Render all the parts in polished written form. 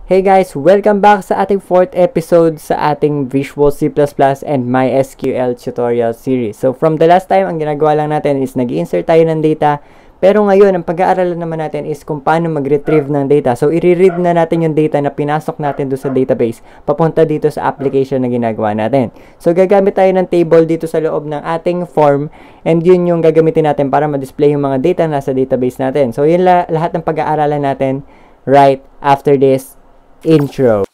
Hey guys, welcome back sa ating 4th episode sa ating Visual C++ and MySQL tutorial series. So from the last time, ang ginagawa lang natin is nag-insert tayo ng data. Pero ngayon, ang pag-aaralan naman natin is kung paano mag-retrieve ng data. So i-read na natin yung data na pinasok natin doon sa database papunta dito sa application na ginagawa natin. So gagamit tayo ng table dito sa loob ng ating form, and yun yung gagamitin natin para ma-display yung mga data na nasa database natin. So yun lahat ng pag-aaralan natin right after this intro.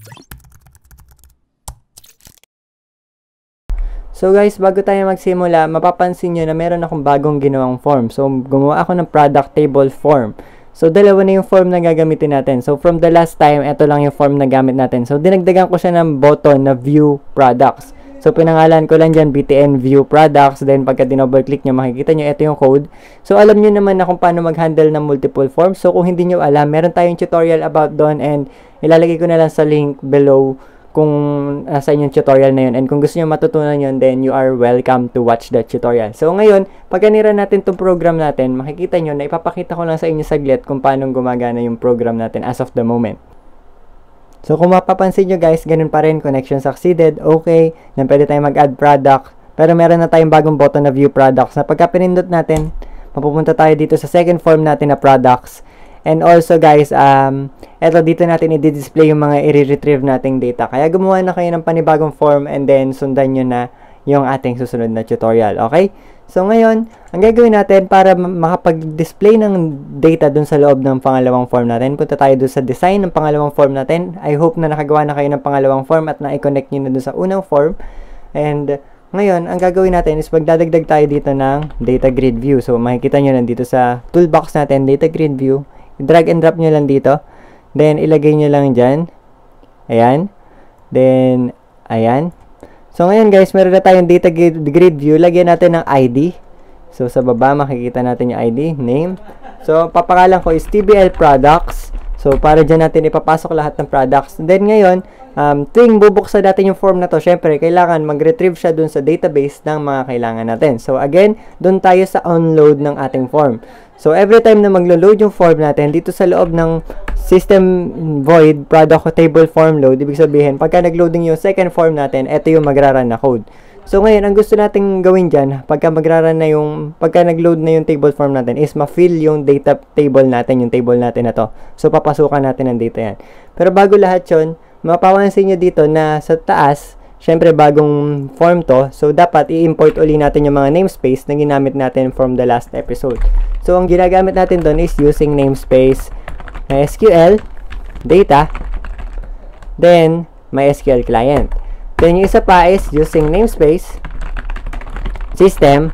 So guys, bago tayo magsimula, mapapansin nyo na meron akong bagong ginawang form. So gumawa ako ng product table form. So dalawa na yung form na gagamitin natin. So from the last time, ito lang yung form na gamit natin. So dinagdagan ko siya ng button na view products. So pinangalan ko lang dyan btn view products. Then pagka dinoble click nyo, makikita nyo ito yung code. So alam nyo naman na kung paano mag-handle ng multiple forms. So kung hindi nyo alam, meron tayong tutorial about doon, and ilalagay ko na lang sa link below kung sa inyong tutorial na yun. And kung gusto nyo matutunan yun, then you are welcome to watch that tutorial. So ngayon, pag kanira natin itong program natin, makikita nyo na ipapakita ko lang sa inyo saglit kung paano gumagana yung program natin as of the moment. So kung mapapansin nyo guys, ganun pa rin, connection succeeded, okay, then pwede tayong mag-add product, pero meron na tayong bagong button na view products na pagka pinindot natin, mapupunta tayo dito sa second form natin na products. And also guys, eto dito natin i-display yung mga i-retrieve nating data. Kaya gumawa na kayo ng panibagong form, and then sundan nyo na yung ating susunod na tutorial, okay? So ngayon, ang gagawin natin para makapag-display ng data dun sa loob ng pangalawang form natin, punta tayo dun sa design ng pangalawang form natin. I hope na nakagawa na kayo ng pangalawang form at na-connect nyo na dun sa unang form. And ngayon, ang gagawin natin is magdadagdag tayo dito ng data grid view. So makikita nyo lang dito sa toolbox natin, data grid view. Drag and drop nyo lang dito. Then ilagay nyo lang dyan. Ayan. Then, ayan. So ngayon guys, meron na tayong data grid view. Lagyan natin ng ID. So sa baba makikita natin yung ID, name. So papakalan ko is TBL products. So para dyan natin ipapasok lahat ng products. Then ngayon, tuwing bubuksan natin yung form na to, syempre kailangan mag-retrieve siya dun sa database ng mga kailangan natin. So again, dun tayo sa onload ng ating form. So every time na maglo-load yung form natin dito sa loob ng system void product table form load, ibig sabihin pagka nag-loading yung second form natin, ito yung magra-run na code. So ngayon, ang gusto nating gawin dyan, pagka nag-load na yung table form natin, is ma-fill yung data table natin, yung table natin na to. So papasukan natin ng data yan. Pero bago lahat yun, mapapansin nyo dito na sa taas, syempre bagong form to, so dapat i-import uli natin yung mga namespace na ginamit natin from the last episode. So ang ginagamit natin doon is using namespace MySQL data, then MySQL client. Then yung isa pa is using namespace system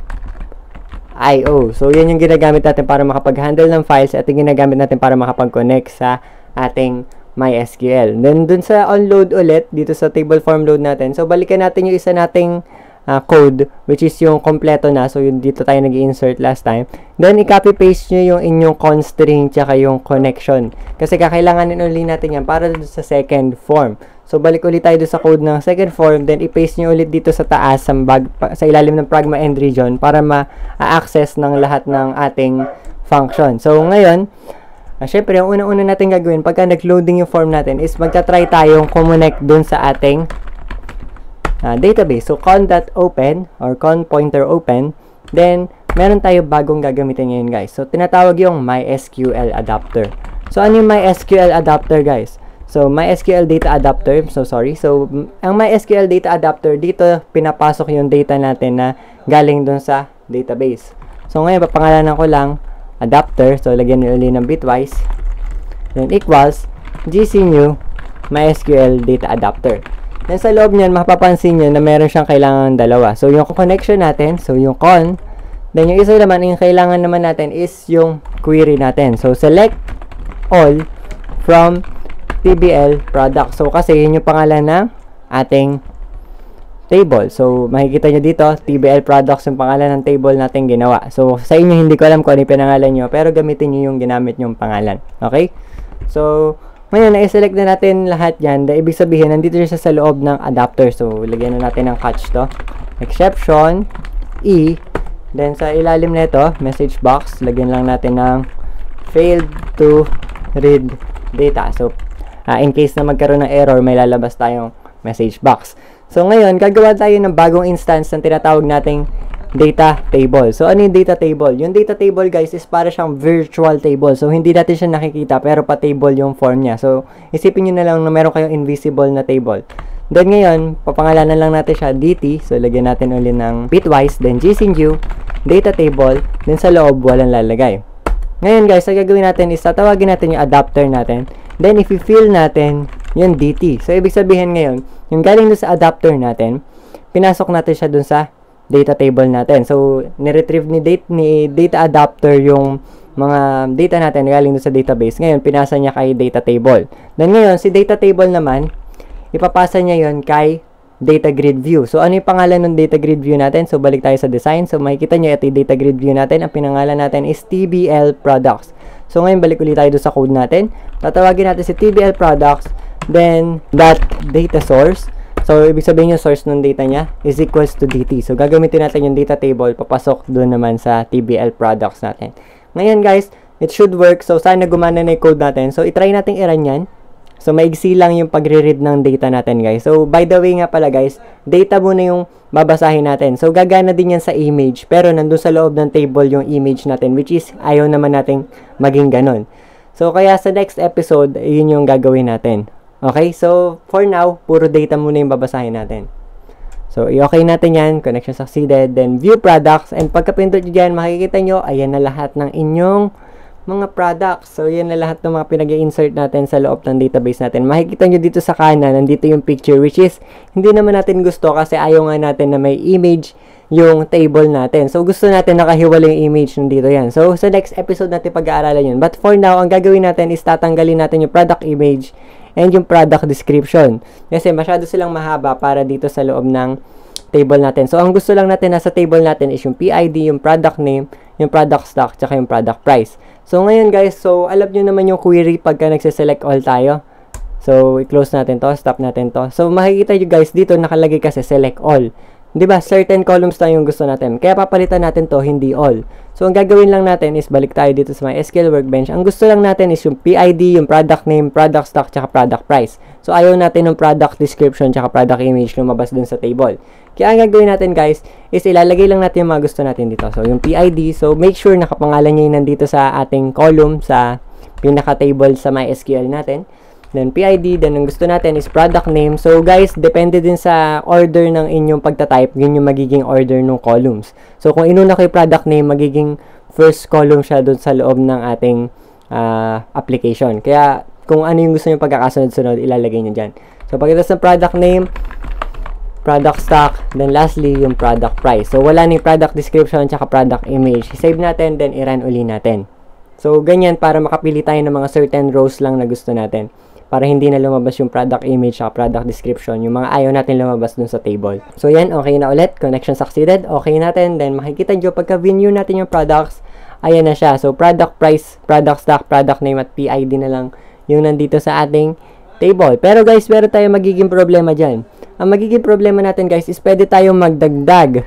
IO. So yan yung ginagamit natin para makapag-handle ng files, at yung ginagamit natin para makapag-connect sa ating MySQL. Then dun sa onload ulit dito sa table form load natin. So balikan natin yung isa nating code, which is yung kompleto na. So yun, dito tayo nag-insert last time. Then i-copy paste nyo yung inyong const string tsaka yung connection, kasi kakailanganin ulit natin yan para dito sa second form. So balik ulit tayo dito sa code ng second form, then i-paste nyo ulit dito sa taas sa ilalim ng pragma end region para ma-access ng lahat ng ating function. So ngayon, syempre, yung unang-una natin gagawin pagka nag-loading yung form natin is magta-try tayong connect dun sa ating database. So con.open or con pointer open, then meron tayo bagong gagamitin ngayon guys. So tinatawag yung MySQL adapter. So ano yung MySQL adapter guys? So MySQL data adapter, So ang MySQL data adapter, dito pinapasok yung data natin na galing dun sa database. So ngayon papangalanan ko lang adapter, so lagyan nyo ulit ng bitwise, then equals gcnew MySQL data adapter. Then sa loob nyan, mapapansin nyo na meron siyang kailangan dalawa. So yung connection natin, so yung con, then yung isa naman, yung kailangan naman natin is yung query natin. So select all from TBL product. So kasi yun yung pangalan ng ating table. So makikita nyo dito, TBL products yung pangalan ng table natin ginawa. So sa inyo, hindi ko alam kung ano yung pinangalan nyo, pero gamitin nyo yung ginamit nyong pangalan. Okay? So ngayon, na-select na natin lahat yan. Ibig sabihin, nandito siya sa loob ng adapter. So lagyan na natin ng catch to. Exception, E. Then sa ilalim nito, message box, lagyan lang natin ng failed to read data. So in case na magkaroon ng error, may lalabas tayong message box. So ngayon, gagawa tayo ng bagong instance ng tinatawag nating data table. So ano yung data table? Yung data table guys is para siyang virtual table. So hindi natin siya nakikita pero pa table yung form niya. So isipin niyo na lang na meron kayong invisible na table. Then ngayon, papangalanan lang natin siya DT. So lagyan natin ulit ng bitwise, then gcnew, data table, then sa loob walang lalagay. Ngayon guys, ang gagawin natin is tatawagin natin yung adapter natin. Then if i-fill natin yung DT. So ibig sabihin ngayon, yung galing dun sa adapter natin, pinasok natin siya dun sa data table natin. So ni-retrieve ni data adapter yung mga data natin galing dun sa database. Ngayon, pinasa niya kay data table. Then ngayon, si data table naman, ipapasa niya yon kay data grid view. So, ano yung pangalan ng data grid view natin? So, balik tayo sa design. So, makikita nyo ito yung data grid view natin. Ang pinangalan natin is TBL products. So, ngayon, balik ulit tayo doon sa code natin. Tatawagin natin si TBL products, then, that data source. So, ibig sabihin yung source ng data niya is equals to DT. So, gagamitin natin yung data table, papasok doon naman sa TBL products natin. Ngayon, guys, it should work. So, sana gumana na yung code natin. So, itry natin i-run yan. So, maigsi lang yung pagre-read ng data natin, guys. So, by the way nga pala, guys, data muna yung babasahin natin. So, gagana din yan sa image, pero nandun sa loob ng table yung image natin, which is ayaw naman nating maging ganun. So, kaya sa next episode, yun yung gagawin natin. Okay? So, for now, puro data muna yung babasahin natin. So, i-okay natin yan. Connection succeeded. Then, view products. And pagka-pindot nyo dyan, makikita nyo, ayan na lahat ng inyong mga products. So, yan na lahat ng mga pinag-i-insert natin sa loob ng database natin. Makikita nyo dito sa kanan, nandito yung picture, which is, hindi naman natin gusto kasi ayaw nga natin na may image yung table natin. So, gusto natin nakahiwala yung image nandito yan. So, sa next episode natin pag-aaralan yun. But for now, ang gagawin natin is tatanggalin natin yung product image and yung product description. Kasi masyado silang mahaba para dito sa loob ng table natin. So, ang gusto lang natin nasa table natin is yung PID, yung product name, yung product stock, tsaka yung product price. So, ngayon guys, so, alam nyo naman yung query pagka nagsiselect all tayo. So, i-close natin to, stop natin to. So, makikita nyo guys, dito nakalagay kasi select all. Diba? Certain columns lang yung gusto natin. Kaya papalitan natin to, hindi all. So, ang gagawin lang natin is balik tayo dito sa my SQL Workbench. Ang gusto lang natin is yung PID, yung product name, product stock, tsaka product price. So, ayaw natin ng product description, tsaka product image lumabas dun sa table. Kaya ang gagawin natin guys, is ilalagay lang natin yung mga gusto natin dito. So, yung PID, so make sure nakapangalan niya yung nandito sa ating column, sa pinaka-table sa MySQL natin. Then, PID, then ang gusto natin is product name. So, guys, depende din sa order ng inyong pagta-type, yun yung magiging order ng columns. So, kung inuna ko yung product name, magiging first column siya dun sa loob ng ating application. Kaya, kung ano yung gusto nyo pagkakasunod-sunod, ilalagay nyo dyan. So, pagkatapos ng product name, product stock, then lastly, yung product price. So, wala na yung product description tsaka product image. I-save natin, then i-run uli natin. So, ganyan para makapili tayo ng mga certain rows lang na gusto natin. Para hindi na lumabas yung product image tsaka product description. Yung mga ayaw natin lumabas dun sa table. So, yan. Okay na ulit. Connection succeeded. Okay natin. Then, makikita nyo, pagka view natin yung products, ayan na siya. So, product price, product stock, product name, at PID na lang yung nandito sa ating table. Pero guys, meron tayong magiging problema dyan. Ang magiging problema natin guys is pwede tayong magdagdag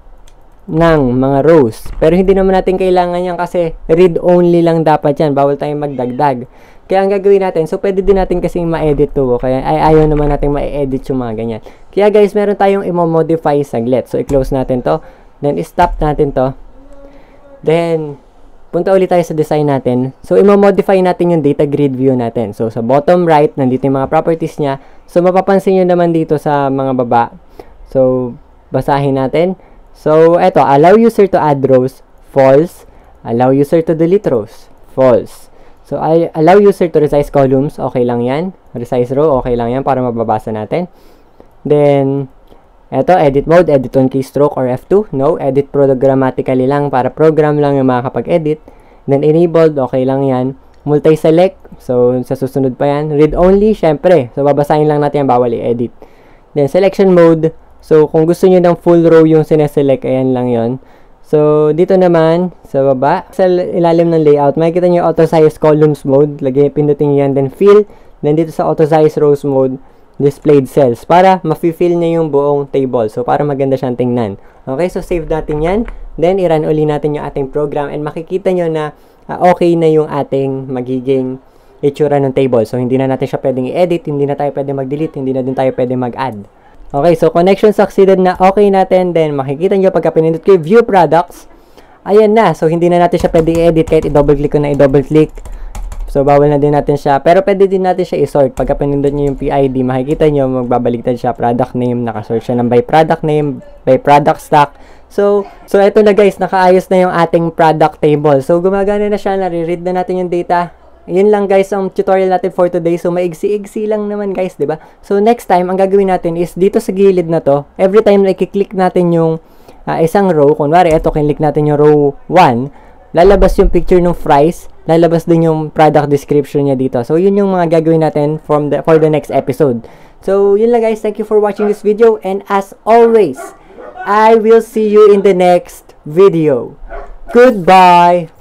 ng mga rows. Pero hindi naman natin kailangan yan kasi read-only lang dapat yan. Bawal tayong magdagdag. Kaya ang gagawin natin, so pwede din natin kasing ma-edit to. Kaya ayaw naman natin ma-edit yung mga ganyan. Kaya guys, meron tayong i-modify saglit. So, i-close natin to. Then, i-stop natin to. Then, punta ulit tayo sa design natin. So, i-modify natin yung data grid view natin. So, sa bottom right, nandito yung mga properties niya. So, mapapansin nyo naman dito sa mga baba. So, basahin natin. So, eto, allow user to add rows, false. Allow user to delete rows, false. So, allow user to resize columns, okay lang yan. Resize row, okay lang yan para mababasa natin. Then, eto, edit mode, edit on keystroke or F2. No, edit programmatically lang para program lang yung makakapag-edit. Then, enabled, okay lang yan. Multi-select, so, sa susunod pa yan. Read only, syempre. So, babasahin lang natin yan, bawal i-edit. Then, selection mode. So, kung gusto nyo ng full row yung sineselect, ayan lang yon. So, dito naman, sa baba, sa ilalim ng layout, makikita nyo auto-size columns mode. Lagay, pindutin nyo yan. Then, fill. Then, dito sa auto-size rows mode, displayed cells. Para ma-fill niya yung buong table. So, para maganda siyang tingnan. Okay, so save natin yan. Then, i-run uli natin yung ating program. And makikita nyo na okay na yung ating magiging itsura ng table. So, hindi na natin siya pwedeng i-edit, hindi na tayo pwedeng mag-delete, hindi na din tayo pwedeng mag-add. Okay, so connection succeeded na okay natin. Then, makikita nyo pagka pinindot ko yung view products, ayan na. So, hindi na natin siya pwedeng i-edit kahit i-double click ko na i-double click. So, bawal na din natin siya. Pero, pwede din natin siya i-sort. Pagka pinindot nyo yung PID, makikita nyo, magbabaligtad siya. Product name, nakasort siya ng by product name, by product stock. So ito na guys, nakaayos na yung ating product table. So, gumagana na siya, nare-read na natin yung data. Yun lang guys ang tutorial natin for today. So, maigsi-igsi lang naman guys, diba? So, next time, ang gagawin natin is dito sa gilid na to, every time na i-click natin yung isang row, kunwari, ito, kinlik natin yung row 1, lalabas yung picture ng fries, lalabas din yung product description niya dito. So, yun yung mga gagawin natin for the next episode. So, yun lang guys. Thank you for watching this video. And as always, I will see you in the next video. Goodbye!